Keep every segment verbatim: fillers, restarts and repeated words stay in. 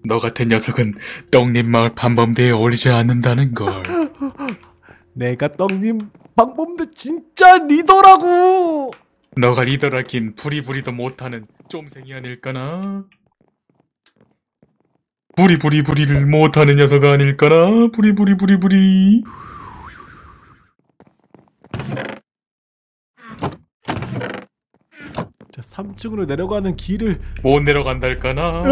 너 같은 녀석은 떡잎 마을 반범대에 어울리지 않는다는 걸. 내가 떡님 방범대 진짜 리더라고. 너가 리더라긴 부리부리도 못하는 쫌생이 아닐까나? 부리부리부리를 못하는 녀석 아닐까나? 부리부리부리부리. 자, 삼 층으로 내려가는 길을 못 내려간달까나?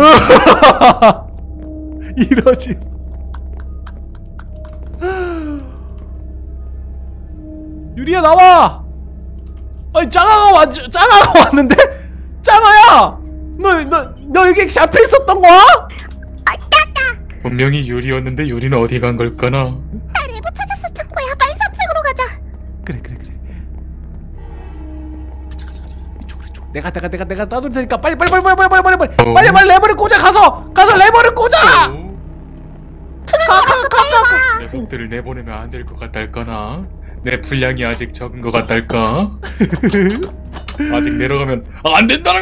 이러지. 유리야 나와. 아니 짱아가 왔 짱아가 왔는데? 짱아야, 너 너 너 여기 잡혀 있었던 거야? 분명히 유리였는데 유리는 어디 간 걸까나? 나 레버 찾았어 창구야. 빨리 삼 층으로 가자. 그래 그래 그래. 가자 가자 가자. 이쪽으로 이쪽. 내가 내가 내가 내가 따돌 테니까 빨리 빨리 빨리 빨리 빨리 빨리 빨리 어? 빨리 빨리 레버를 꽂아. 가서 가서 레버를 꽂아. 가가가가. 녀석들을 내보내면 안 될 것 같달까나? 내 분량이 아직 적은 것 같달까? 아직 내려가면 안 된다는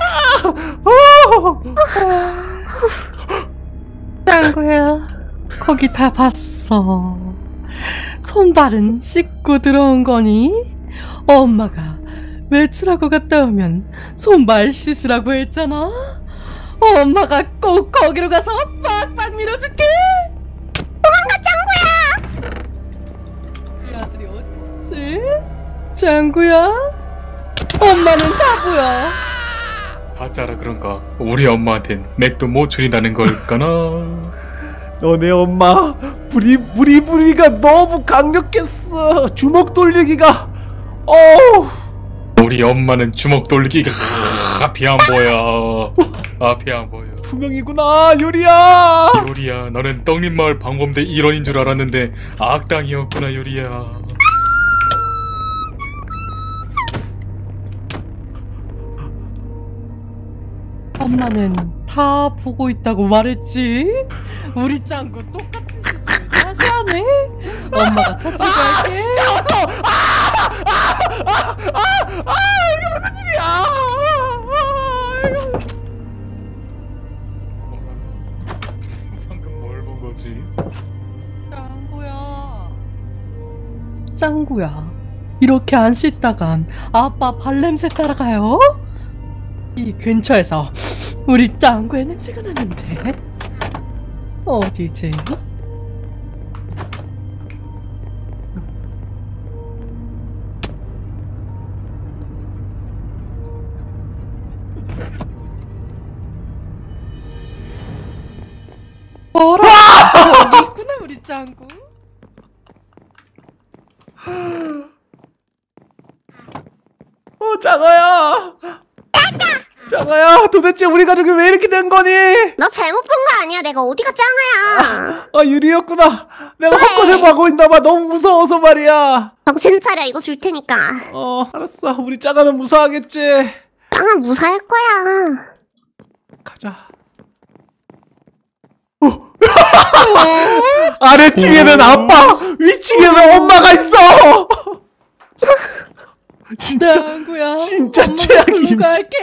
거! 짱구야, 거기 다 봤어. 손발은 씻고 들어온 거니? 엄마가 외출하고 갔다 오면 손발 씻으라고 했잖아. 엄마가 꼭 거기로 가서 빡빡 밀어줄게. 도망가 짱구야. 우리 아들이 어딨지? 짱구야? 엄마는 다 보여. 가짜라 그런가? 우리 엄마한텐 맥도 못 추린다는 걸까나? 너네 엄마 부리 부리 부리가 너무 강력했어. 주먹 돌리기가. 어우. 우리 엄마는 주먹 돌리기가 앞이 안 보여. 앞이 안 보여. 투명이구나 유리야. 유리야, 너는 떡잎마을 방범대 일원인 줄 알았는데 악당이었구나 유리야. 엄마는 다 보고 있다고 말했지. 우리 짱구 똑같은 실수를 다시 하네. 엄마가 찾으러 갈게. 진짜 어서. 아아아아아 이게 무슨 일이야? 아, 이거. 방금 뭘 본 거지? 짱구야. 짱구야. 이렇게 안 씻다간 아빠 발냄새 따라가요? 이 근처에서 우리 짱구의 냄새가 나는데 어디지? 어라? 여기 있구나 우리 짱구. 어 장아야. 장아야 도대체 우리 가족이 왜 이렇게 된 거니? 너 잘못 본 거 아니야. 내가 어디가 짱아야. 아 유리였구나. 내가 그래. 헛것을 하고 있나봐. 너무 무서워서 말이야. 정신 차려. 이거 줄 테니까. 어 알았어. 우리 짱아는 무사하겠지. 짱아 무사할 거야. 가자. 어. 아래층에는 아빠, 위층에는 엄마가 있어. 진짜 짱구야. 진짜 엄마가 최악임. 글로 갈게.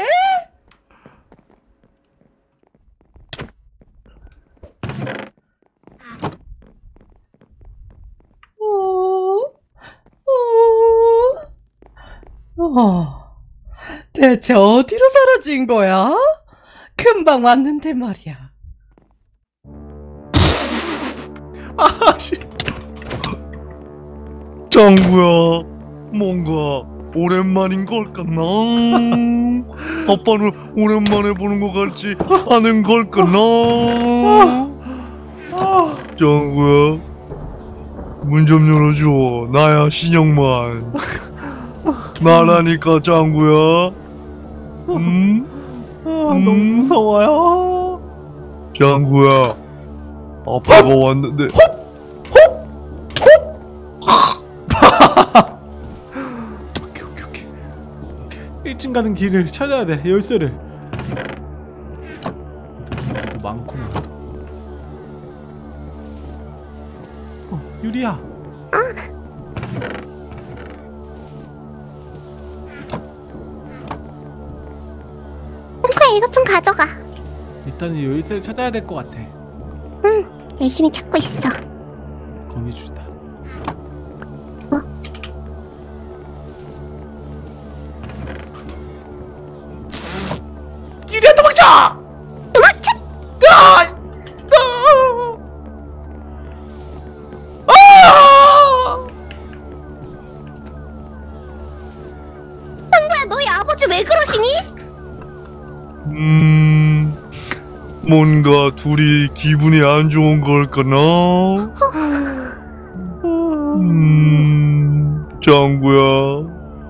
어, 어, 어. 대체 어디로 사라진 거야? 금방 왔는데 말이야. 아, 씨. 짱구야, 뭔가 오랜만인 걸까나? 아빠는 오랜만에 보는 것 같지 않은 걸까나? 아, 짱구야, 문 좀 열어줘. 나야 신영만. 나라니까 짱구야. 음? 아, 너무 무서워요. 짱구야, 아빠가 왔는데. 오케이 오케이 오케이 오케이. 일 층 가는 길을 찾아야 돼. 열쇠를. 많구나. 어 유리야. 짱구야 이것 좀 가져가. 일단은 열쇠를 찾아야 될 것 같아. 응, 열심히 찾고 있어. 거미줄이다. 어? 찌리야 도망쳐! 도망쳐! 아! 아! 아! 짱구야, 너희 아버지 왜 그러시니? 음, 뭔가 둘이 기분이 안 좋은 걸까나? 음, 짱구야,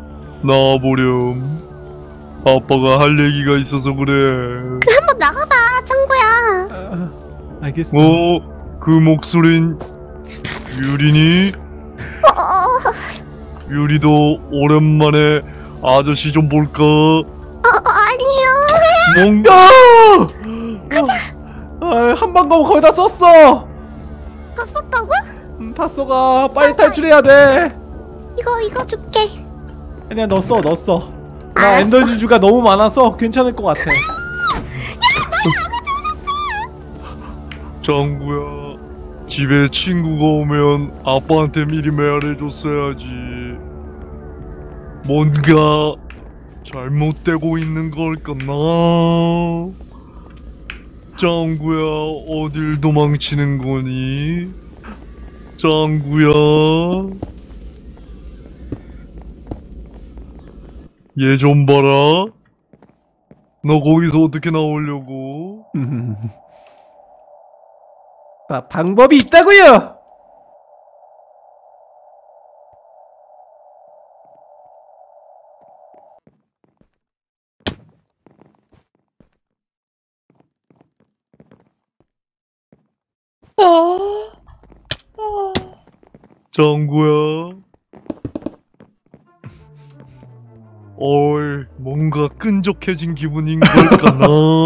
나와보렴. 아빠가 할 얘기가 있어서 그래. 그래, 한번 나가봐, 짱구야. 아, 알겠어. 어? 그 목소린 유리니? 어, 어, 유리도 오랜만에 아저씨 좀 볼까? 어, 어, 아니요. 뭔가 아, 한방 가면 거의 다 썼어. 다 썼다고? 음, 다 써가. 빨리 탈출해야 돼. 이거, 이거 줄게. 아니야, 너 써, 너 써. 나 알았어. 엔더 주주가 너무 많아서 괜찮을 것 같아. 짱구야, 집에 친구가 오면 아빠한테 미리 말해줬어야지. 뭔가 잘못되고 있는 걸까나? 짱구야, 어딜 도망치는 거니? 짱구야, 얘 좀 봐라. 너 거기서 어떻게 나오려고? 아, 방법이 있다고요. 아, 아. 짱구야. 어이, 뭔가 끈적해진 기분인 걸까나?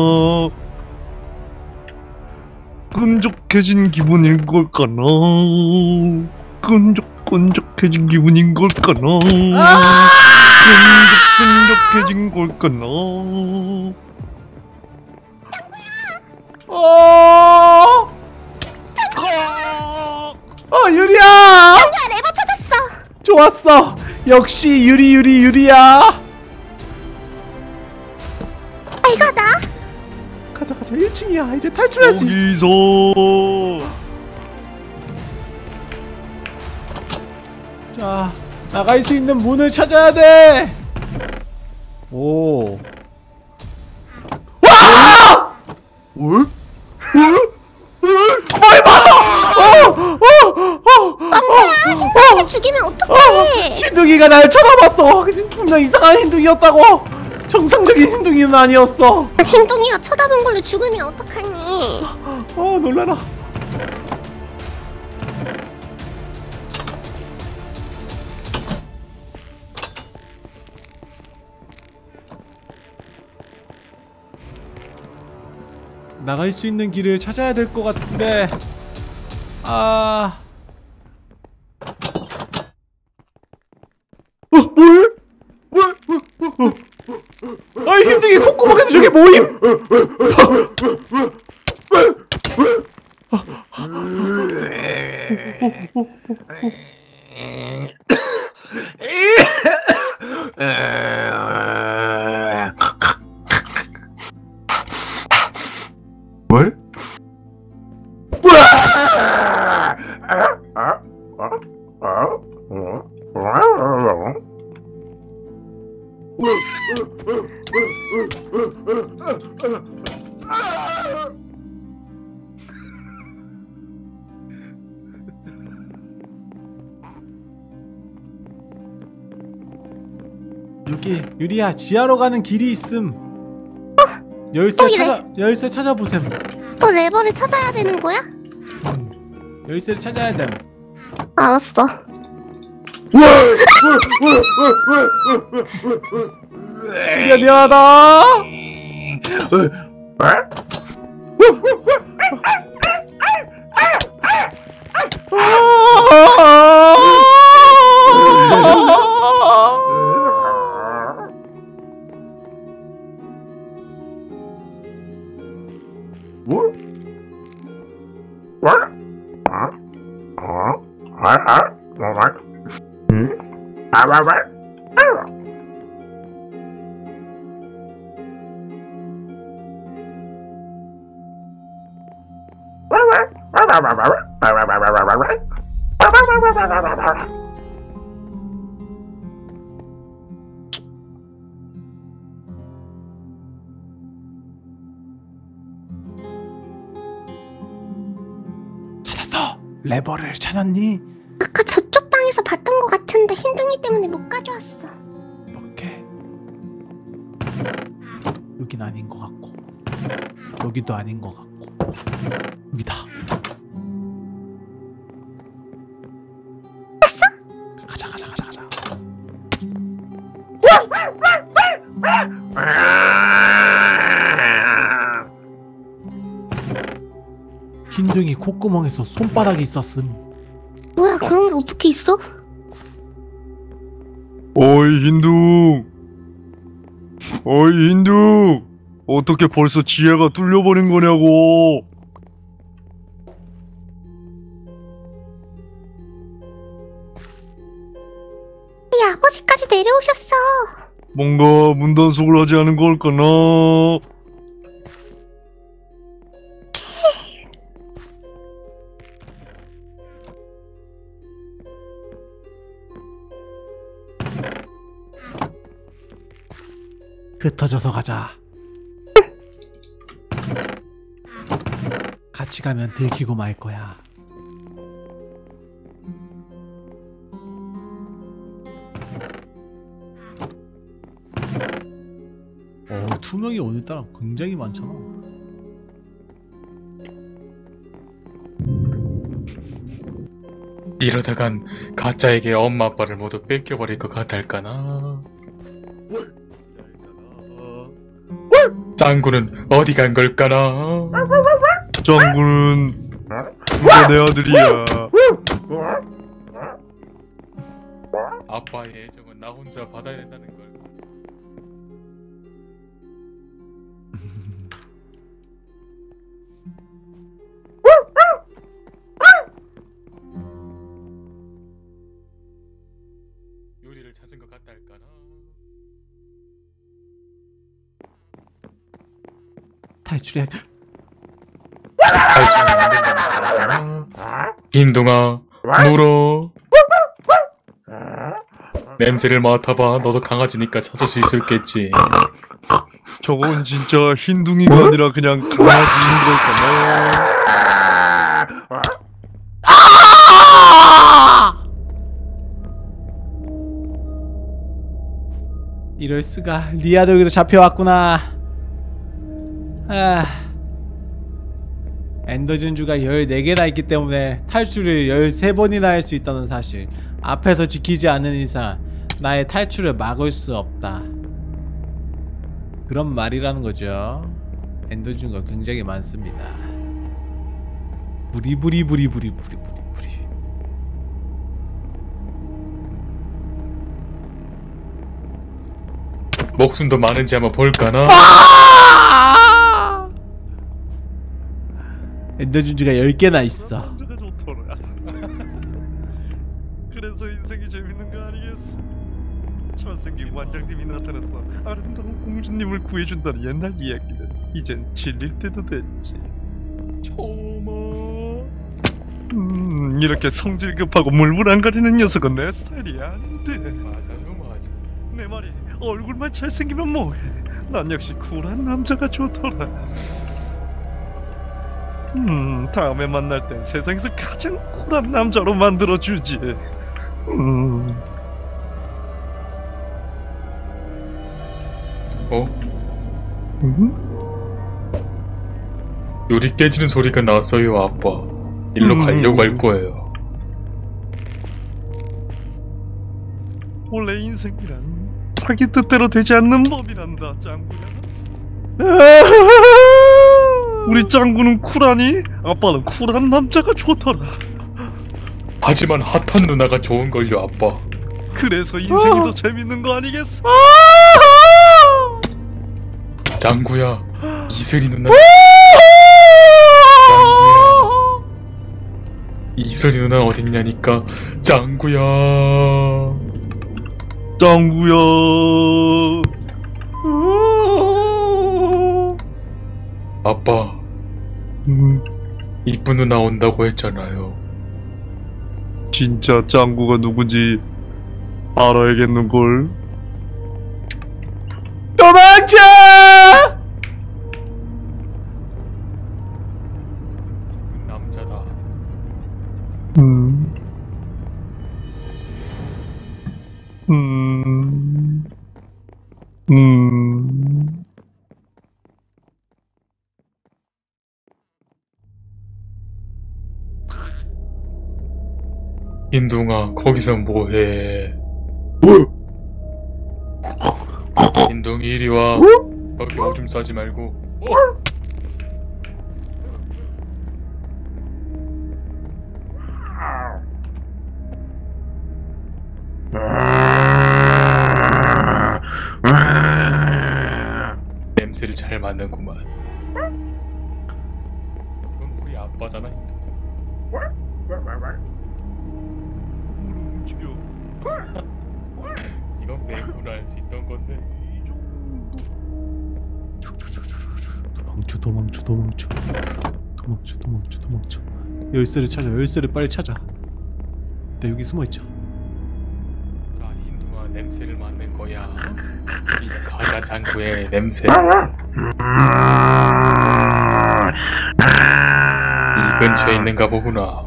끈적해진 기분인 걸까나? 끈적, 끈적해진 기분인 걸까나? 끈적, 끈적해진 걸까나? 어. 어, 유리야. 짱구야, 레버 찾았어. 좋았어. 역시 유리 유리 유리야. 잘 가자. 가자 가자. 일 층이야. 이제 탈출할 수 있어. 거기서 자, 나갈 수 있는 문을 찾아야 돼. 오. 와! 뭘? 뭘 봐! 어! 어! 어! 짱구야, 죽이면 어떡해. 흰둥이가 날 쳐다봤어. 분명 이상한 흰둥이였다고. 정상적인 흰둥이는 아니었어. 흰둥이가 쳐다본 걸로 죽으면 어떡하니. 어, 놀라라. 나갈 수 있는 길을 찾아야 될 것 같은데. 아. 어, 뭘? 뭘? 어, 어, 어. 아, 힘들게 콧구멍에도 저게 뭐임? 뭘? 여기 유리야, 지하로 가는 길이 있음. 열쇠 또 이래. 찾아 열쇠 찾아보셈. 또 레버를 찾아야 되는 거야? 음, 열쇠를 찾아야 됨. 알았어. 유리야, 미안하다. 찾았어. 레버를 찾았니? 아까 저쪽 방에서 봤던 것 같은데 흰둥이 때문에 못 가져왔어. 이렇게. 여긴 아닌 것 같고, 여기도 아닌 것 같고, 여기다. 됐어? 가자 가자 가자 가자. 흰둥이 콧구멍에서 손바닥이 있었음. 뭐야, 그런 게 어떻게 있어? 어이 흰둥, 어이 흰둥, 어떻게 벌써 지혜가 뚫려버린 거냐고. 우리 아버지까지 내려오셨어. 뭔가 문단속을 하지 않은 걸까나. 흩어져서 가자. 같이 가면 들키고 말 거야. 어, 투명이 오늘따라 굉장히 많잖아. 이러다간 가짜에게 엄마 아빠를 모두 뺏겨버릴 것 같달까나. 짱구는 어디 간 걸까나. 짱구는 누가 내 아들이야. 아빠의 애정은 나 혼자 받아야 된다는 걸. 요리를 찾은 것 같달까나. 탈출해. 탈출은 안 된다는 거야. 흰둥아, 물어. 냄새를 맡아봐. 너도 강아지니까 찾을 수 있을겠지. 저건 진짜 흰둥이가 아니라 그냥 강아지인 걸까나. 이럴 수가. 리아도 여기도 잡혀왔구나. 아, 엔더 진주가 열네 개나 있기 때문에 탈출을 열세 번이나 할 수 있다는 사실. 앞에서 지키지 않는 이상 나의 탈출을 막을 수 없다. 그런 말이라는 거죠. 엔더 진주가 굉장히 많습니다. 부리부리부리부리부리부리부리. 목숨도 많은지 한번 볼까나? 엔더 진주가 열 개나 있어. 남자가 좋더라. 그래서 인생이 재밌는 거 아니겠어? 잘생긴 관장님이 나타나서 아름다운 공주님을 구해준다는 옛날 이야기는 이젠 질릴 때도 됐지. 초모. 음, 이렇게 성질 급하고 물불 안 가리는 녀석은 내 스타일이 아닌데. 맞아요, 맞아. 내 말이 얼굴만 잘생기면 뭐해. 난 역시 쿨한 남자가 좋더라. 음, 다음에 만날 땐 세상에서 가장 쿨한 남자로 만들어주지. 음. 어? 음? 요리 깨지는 소리가 났어요, 아빠. 일로 음. 가려고 할 거예요. 원래 인생이란 자기 뜻대로 되지 않는 법이란다, 짱구야. 우리 짱구는 쿨하니? 아빠는 쿨한 남자가 좋더라. 하지만 핫한 누나가 좋은걸요, 아빠. 그래서 인생이 더 재밌는 거 아니겠어? 짱구야, 이슬이 누나. 짱구야, 이슬이 누나 어딨냐니까. 짱구야. 짱구야. 아빠, 음, 이쁜 누나 온다고 했잖아요. 진짜 짱구가 누군지 알아야겠는걸. 도망쳐! 남자다. 음. 음. 음. 흰둥아, 거기서 뭐해? 흰둥이 이리 와. 거기 오줌 싸지 말고. 어? 냄새를 잘 맡는구만. 이건 우리 아빠잖아, 흰둥아. 움직여. 이건 맹구나 할 수 있던 건데. 도망쳐 도망쳐 도망쳐 도망쳐 도망쳐 도망쳐. 열쇠를 찾아. 열쇠를 빨리 찾아. 나 여기 숨어있자. 자, 흰둥아, 냄새를 맡는 거야. 이 가자 장구의 냄새. 이 근처에 있는가 보구나.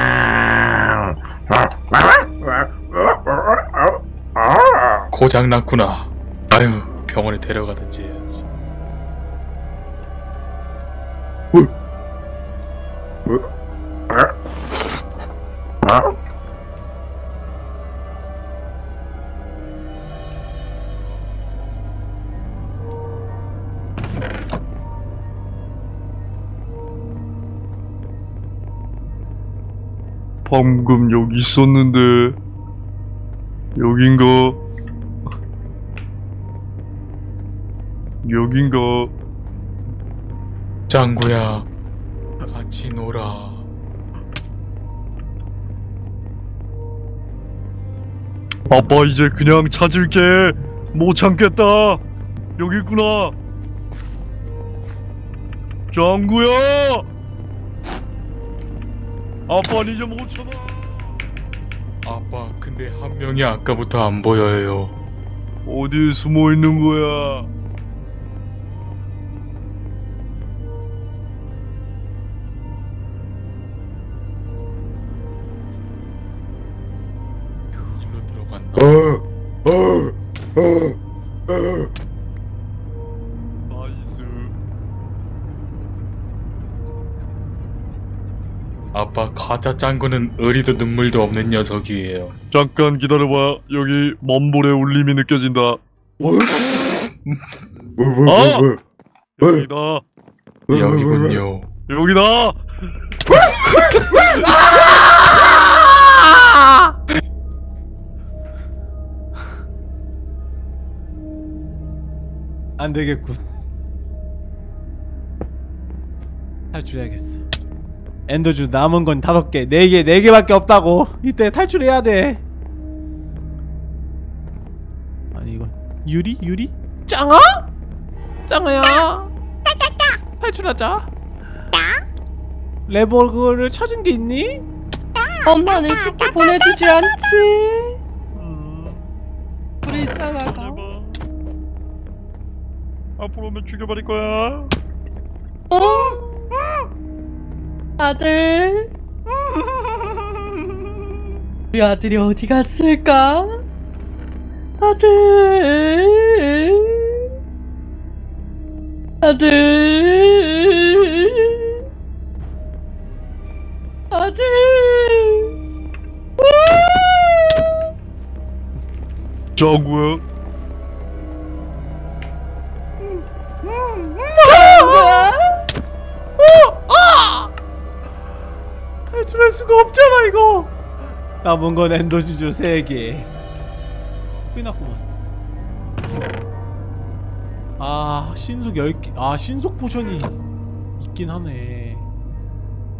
고장났구나. 아유, 병원에 데려가든지 해야지. 방금 여기 있었는데 여긴가? 여긴가? 짱구야, 같이 놀아. 아빠 이제 그냥 찾을게. 못 참겠다. 여기 있구나. 짱구야. 아빠 이제 못 참아. 아빠, 근데 한 명이 아까부터 안 보여요. 어디에 숨어 있는 거야? 일로 들어갔나? 나이스. 아빠, 가짜 짱구는 의리도 눈물도 없는 녀석이에요. 잠깐 기다려봐. 여기 먼볼의 울림이 느껴진다. 아! 여기다. 여기군요. 여기다. 안 되겠군. 탈출해야겠어. 엔더주 남은 건 다섯 개, 네 개, 네 개밖에 없다고. 이때 탈출해야 돼. 아니 이건 유리? 유리? 짱아? 짱아야. 탈출하자. 레버그를 찾은 게 있니? 엄마는 쉽게 보내주지 않지. 음, 우리 짱아가. 해봐. 앞으로 오면 죽여버릴 거야. 어? 아들. 우리 아들이 어디 갔을까? 아들. 아들. 아들. 짱구야. 탈출할 수가 없잖아 이거. 남은 건 엔더주주 세 개. 끝났구만. 아 신속 열 개. 아 신속 포션이 있긴 하네.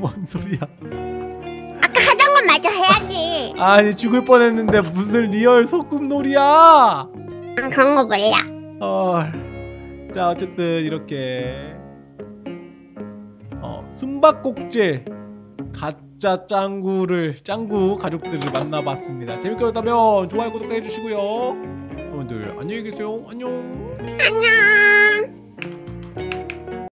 뭔 소리야? 아까 하던 건 마저 해야지. 아니 죽을 뻔했는데 무슨 리얼 소꿉놀이야? 난 그런 거 몰라. 어, 자 어쨌든 이렇게 어, 숨바꼭질 가짜 짱구를 짱구 가족들을 만나봤습니다. 재밌게 보셨다면 좋아요 구독 해주시고요. 여러분들 안녕히 계세요. 안녕. 안녕.